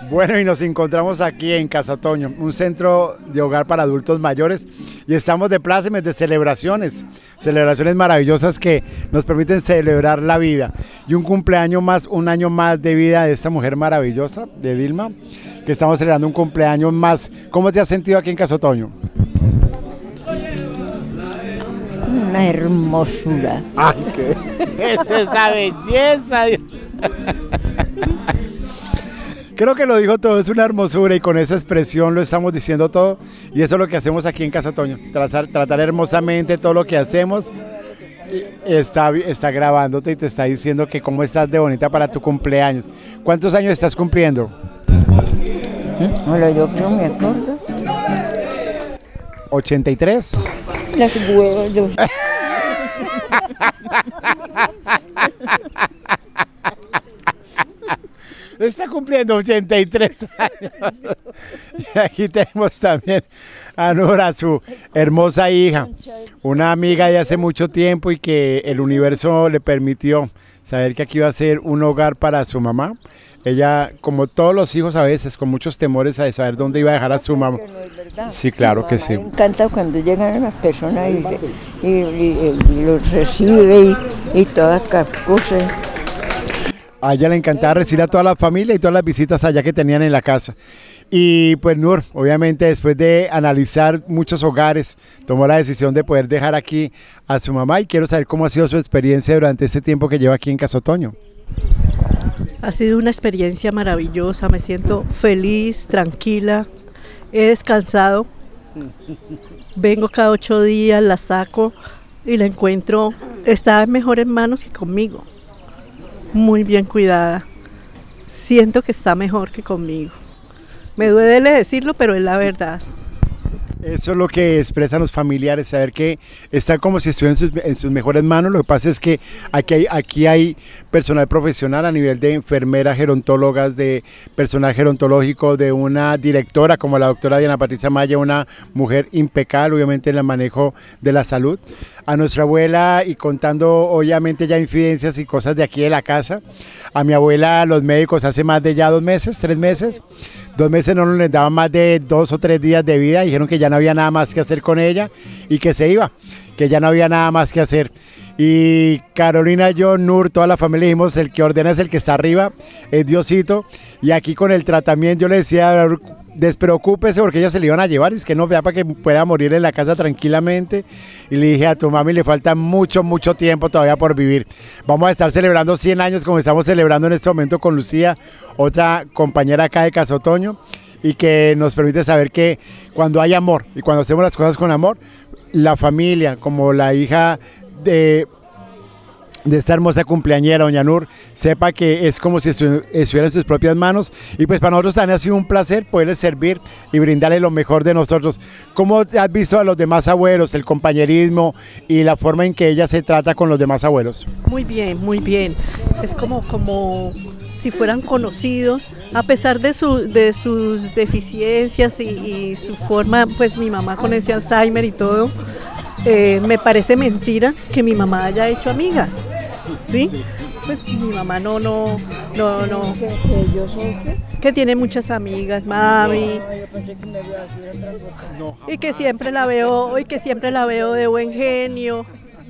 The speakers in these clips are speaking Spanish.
Bueno, y nos encontramos aquí en Casa Otoño, un centro de hogar para adultos mayores, y estamos de plácemes, de celebraciones, celebraciones maravillosas que nos permiten celebrar la vida. Y un cumpleaños más, un año más de vida de esta mujer maravillosa, de Dilma, que estamos celebrando un cumpleaños más. ¿Cómo te has sentido aquí en Casa Otoño? Una hermosura. ¡Ay, qué es esa belleza! Creo que lo dijo todo, es una hermosura, y con esa expresión lo estamos diciendo todo, y eso es lo que hacemos aquí en Casa Otoño, tratar hermosamente todo lo que hacemos. Está grabándote y te está diciendo que cómo estás de bonita para tu cumpleaños. ¿Cuántos años estás cumpliendo? Hola, yo creo me acuerdo. 83. Las huevas, yo. Está cumpliendo 83 años. Y aquí tenemos también a Nora, su hermosa hija, una amiga de hace mucho tiempo y que el universo le permitió saber que aquí iba a ser un hogar para su mamá. Ella, como todos los hijos a veces, con muchos temores a saber dónde iba a dejar a su mamá. Sí, claro que sí. Me encanta cuando llegan las personas y los recibe y todas las cosas. A ella le encantaba recibir a toda la familia y todas las visitas allá que tenían en la casa. Y pues Nur, obviamente después de analizar muchos hogares, tomó la decisión de poder dejar aquí a su mamá, y quiero saber cómo ha sido su experiencia durante este tiempo que lleva aquí en Casa Otoño. Ha sido una experiencia maravillosa, me siento feliz, tranquila, he descansado, vengo cada 8 días, la saco y la encuentro, está en mejores manos que conmigo. Muy bien cuidada, siento que está mejor que conmigo. Me duele decirlo, pero es la verdad. Eso es lo que expresan los familiares, saber que están como si estuvieran en sus mejores manos. Lo que pasa es que aquí hay personal profesional a nivel de enfermeras, gerontólogas, de personal gerontológico, de una directora como la doctora Diana Patricia Maya, una mujer impecable, obviamente, en el manejo de la salud. A nuestra abuela, y contando obviamente ya infidencias y cosas de aquí de la casa, a mi abuela los médicos hace más de ya 2 meses, 3 meses, 2 meses no les daban más de 2 o 3 días de vida, dijeron que ya no había nada más que hacer con ella y que se iba, que ya no había nada más que hacer. Y Carolina, yo, Nur, toda la familia dijimos, el que ordena es el que está arriba, es Diosito, y aquí con el tratamiento yo le decía, despreocúpese porque ella se le iban a llevar, es que no vea para que pueda morir en la casa tranquilamente, y le dije a tu mami le falta mucho tiempo todavía por vivir. Vamos a estar celebrando 100 años como estamos celebrando en este momento con Lucía, otra compañera acá de Casa Otoño, y que nos permite saber que cuando hay amor y cuando hacemos las cosas con amor, la familia, como la hija de esta hermosa cumpleañera, doña Nur, sepa que es como si estuviera en sus propias manos, y pues para nosotros también ha sido un placer poderles servir y brindarle lo mejor de nosotros. ¿Cómo has visto a los demás abuelos, el compañerismo y la forma en que ella se trata con los demás abuelos? Muy bien, es como si fueran conocidos, a pesar de sus deficiencias y su forma, pues mi mamá con ese Alzheimer y todo. Me parece mentira que mi mamá haya hecho amigas, ¿sí? Pues mi mamá no. Que tiene muchas amigas, mami. Y que siempre la veo de buen genio.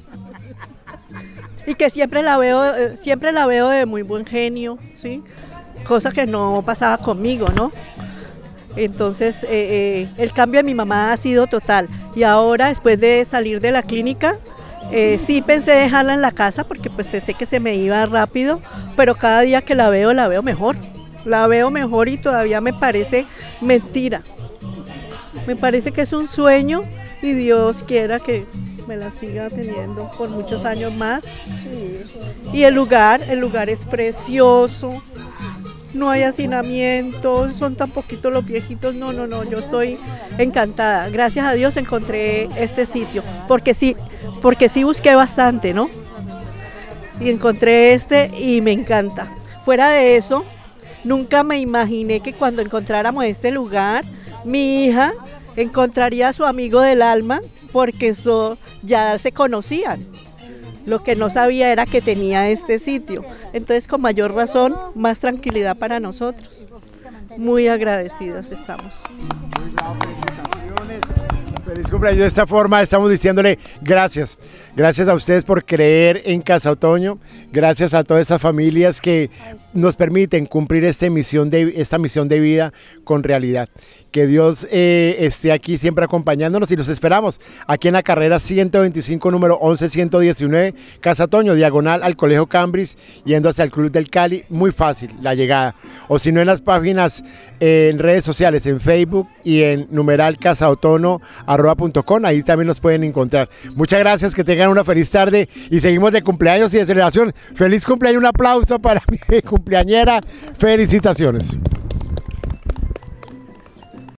Y que siempre la veo de muy buen genio, ¿sí? Cosa que no pasaba conmigo, ¿no? Entonces el cambio de mi mamá ha sido total, y ahora después de salir de la clínica sí pensé dejarla en la casa porque pues pensé que se me iba rápido, pero cada día que la veo mejor, y todavía me parece mentira, me parece que es un sueño y Dios quiera que me la siga teniendo por muchos años más. Y el lugar es precioso. No hay hacinamientos, son tan poquitos los viejitos, no, yo estoy encantada. Gracias a Dios encontré este sitio, porque sí busqué bastante, ¿no? Y encontré este y me encanta. Fuera de eso, nunca me imaginé que cuando encontráramos este lugar, mi hija encontraría a su amigo del alma, porque ya se conocían. Lo que no sabía era que tenía este sitio. Entonces, con mayor razón, más tranquilidad para nosotros. Muy agradecidas estamos. Feliz cumpleaños. De esta forma estamos diciéndole gracias. Gracias a ustedes por creer en Casa Otoño. Gracias a todas estas familias que nos permiten cumplir esta misión de vida con realidad. Que Dios esté aquí siempre acompañándonos y los esperamos aquí en la carrera 125, número 11119, Casa Otoño, diagonal al Colegio Cambridge, yendo hacia el Club del Cali. Muy fácil la llegada. O si no, en las páginas, en redes sociales, en Facebook y en numeral casaotono@.com, ahí también nos pueden encontrar. Muchas gracias, que tengan una feliz tarde y seguimos de cumpleaños y de celebración. Feliz cumpleaños, un aplauso para mi cumpleañera. Felicitaciones.